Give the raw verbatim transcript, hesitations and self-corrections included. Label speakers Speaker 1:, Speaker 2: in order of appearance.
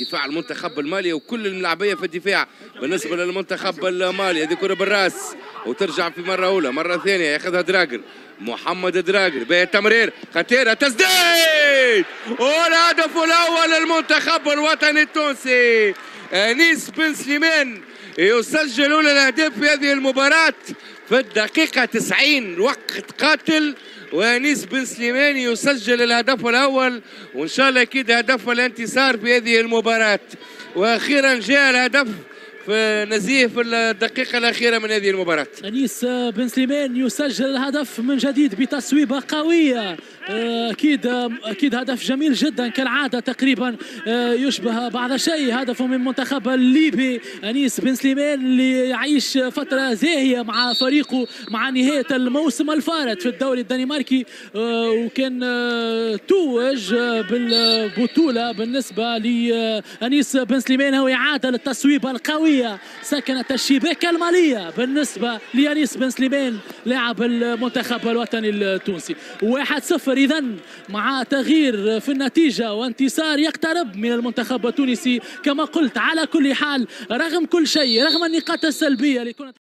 Speaker 1: دفاع المنتخب المالي وكل الملاعبيه في الدفاع. بالنسبه للمنتخب المالي هذه كره بالراس وترجع في مره اولى مره ثانيه ياخذها دراجر محمد دراجر بالتمرير خطيره تسديد والهدف الاول للمنتخب الوطني التونسي. انيس بن سليمان يسجل اولى الاهداف في هذه المباراه في الدقيقه تسعين وقت قاتل، وانيس بن سليمان يسجل الهدف الاول وان شاء الله اكيد هدف الانتصار في هذه المباراه. واخيرا جاء الهدف في نزيه في الدقيقة الأخيرة من هذه المباراة.
Speaker 2: أنيس بن سليمان يسجل الهدف من جديد بتصويبة قوية، أكيد أكيد هدف جميل جدا كالعادة، تقريبا يشبه بعض الشيء هدفه من المنتخب الليبي. أنيس بن سليمان اللي يعيش فترة زاهية مع فريقه مع نهاية الموسم الفارط في الدوري الدنماركي، وكان توج بالبطولة. بالنسبة لأنيس بن سليمان هو إعادة للتصويبة القوية سكنت الشباك المالية بالنسبة لأنيس بن سليمان لاعب المنتخب الوطني التونسي. واحد صفر إذا مع تغيير في النتيجة وانتصار يقترب من المنتخب التونسي كما قلت. على كل حال رغم كل شيء رغم النقاط السلبية اللي كنا